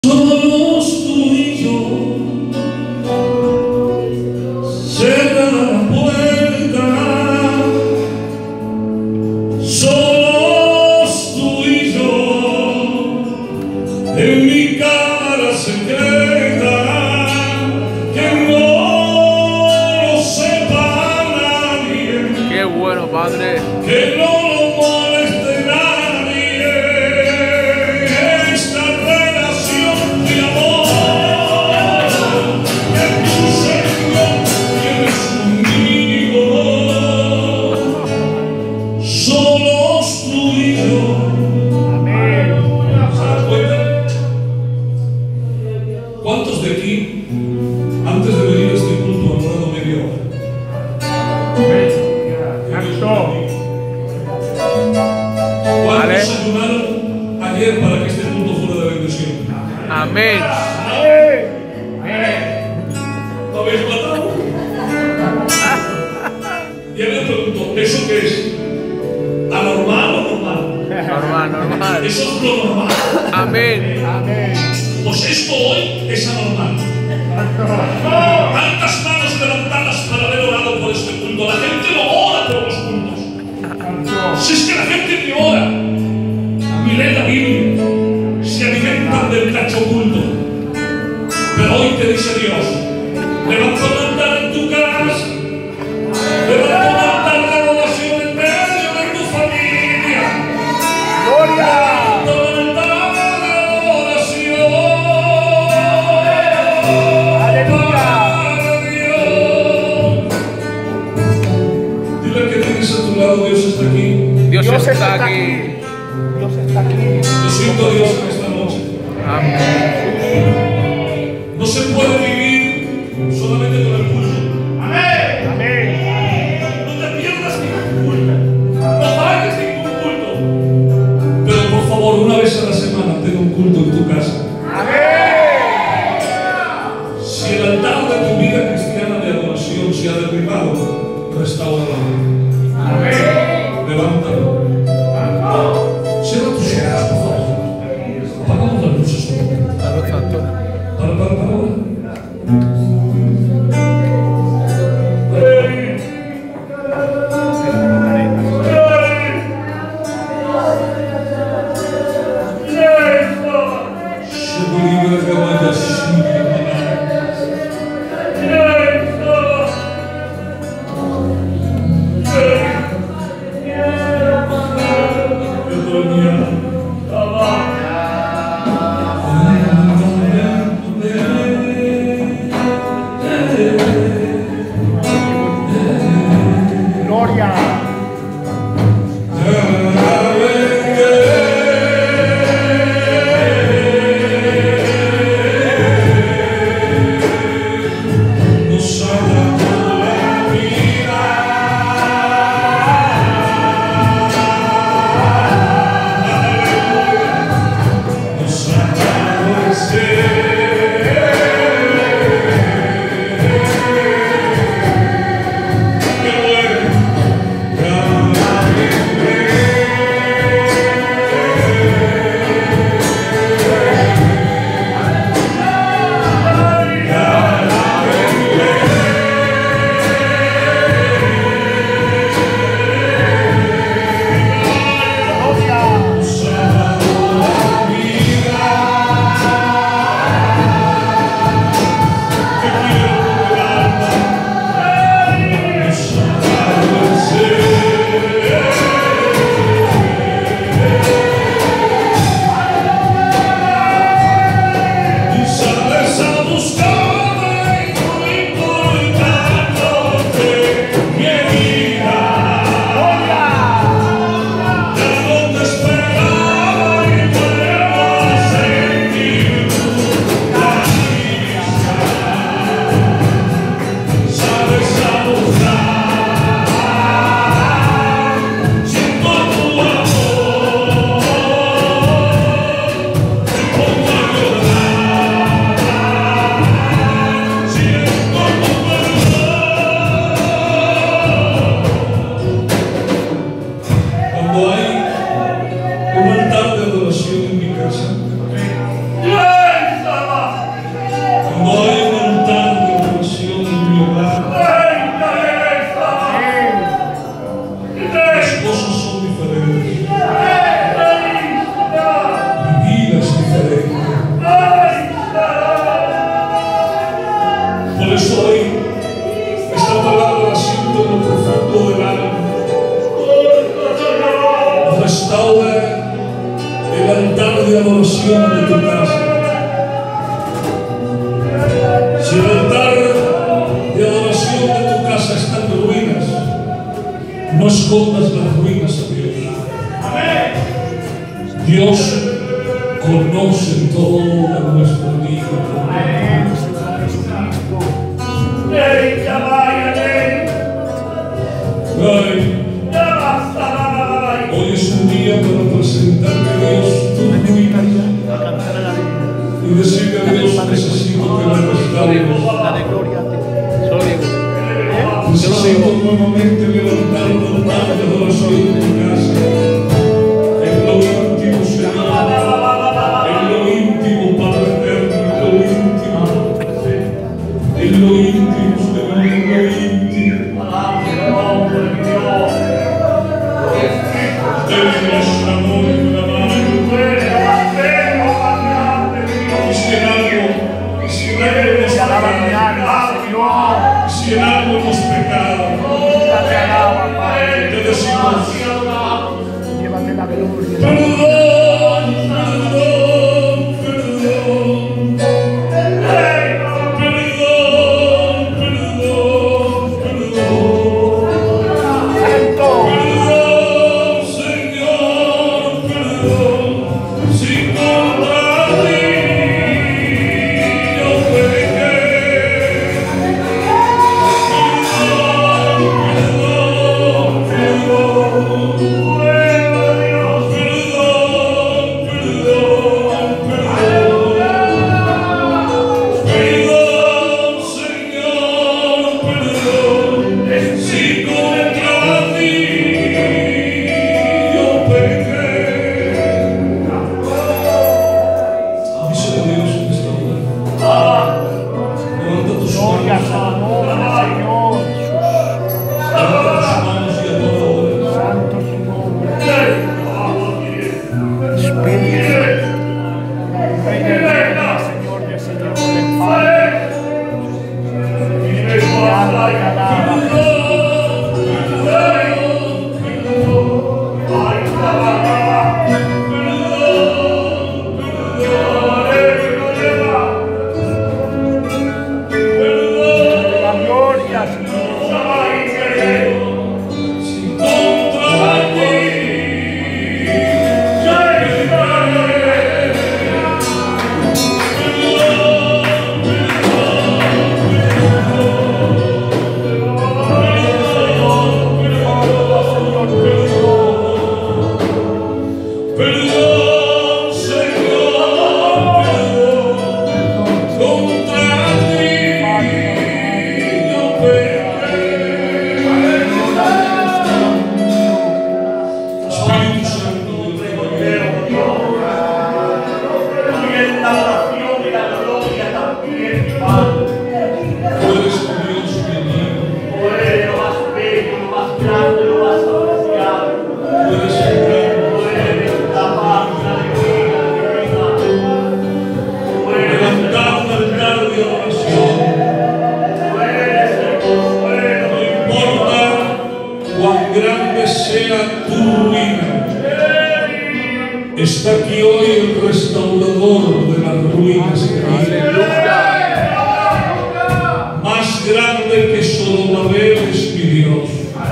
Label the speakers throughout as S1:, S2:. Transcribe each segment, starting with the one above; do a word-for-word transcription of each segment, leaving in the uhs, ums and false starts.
S1: Solos tú y yo, cierra la puerta. Solos tú y yo, en mi cámara secreta, que no lo sepa nadie.
S2: Qué bueno, Padre.
S1: Que no lo moleste nadie. Esta relación de amor que tú, Señor, tienes conmigo. Solos tú y yo.
S2: Amén.
S1: ¿Se dan cuenta? ¿Cuántos de aquí, antes de venir a este culto, han orado media hora? ¿Cuántos ayunaron ayer para que este culto fuera de bendición?
S2: Amén.
S1: ¿Lo habéis matado? Y a mí me pregunto, ¿eso qué es? ¿Anormal o normal?
S2: Normal, normal.
S1: Eso es lo normal.
S2: Amén.
S1: Pues esto hoy es anormal. Tantas manos levantadas para haber orado por este culto. La gente no ora por los cultos. Si es que la gente ni ora, ni lee la Biblia, se alimentan del cacho oculto. Pero hoy te dice Dios, levanta un altar en tu casa, levanta un altar de adoración en medio de tu familia. Levanta un altar de adoración. Aleluya. Dile que tienes a tu lado, Dios está aquí.
S2: Dios está aquí.
S3: Dios está aquí.
S1: Yo siento a Dios en esta noche.
S2: Amén.
S1: No se puede vivir solamente con el culto. Amén.
S3: Amén.
S1: No te pierdas ningún culto. No falles ningún culto. Pero por favor, una vez a la semana, ten un culto en tu casa.
S3: Amén.
S1: Si el altar de tu vida cristiana de adoración se ha derribado, restáuralo.
S3: Amén.
S1: Levántalo. Cierra tus ojos, por favor. Apagamos las luces un momento.
S2: A los santos.
S1: Para, para, para ahora.
S3: Gloria.
S1: escondas las ruinas a Dios. Dios conoce toda nuestra vida. Ay, hoy es un día para presentarle a Dios tu ruina y decirle a Dios: necesito que me restaures.
S2: Dale gloria a ti. Solo digo.
S1: Necesito nuevamente levantar los manos de adoración en tu casa. En lo íntimo, Señor. En lo íntimo, Padre eterno. En lo íntimo. En lo íntimo, Señor. En lo íntimo. Dennos amor en la mano. Y si en algo, si en algo hemos pecado, si en algo hemos pecado, te decimos:
S3: Llévate la gloria.
S1: perdón, perdón, perdón. Perdón, perdón, perdón.
S3: Santo.
S1: Perdón, Señor, perdón. Si contra ti yo pequé. Perdón, perdón, perdón.
S3: Gloria al nombre del Señor. Santo su nombre. Espíritu. Rey de reyes, Señor de señores, del Padre. Te alaba y alaba. La gloria, Señor.
S1: Perdón, Señor, perdón, contra ti yo pequé. Espíritu Santo de Dios, tú eres mi Dios, mi amigo. Tú eres el gran. Levantad un altar de adoración. No importa cuán grande sea tu ruina, está aquí hoy el restaurador de las ruinas caídas. Más grande que Zorobabel es mi Dios.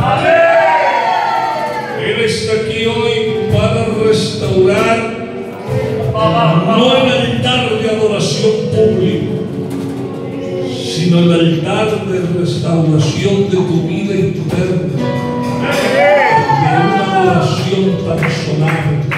S1: Él está aquí hoy para restaurar, no el altar de adoración público, sino el altar de restauración de tu vida interna, de una adoración personal.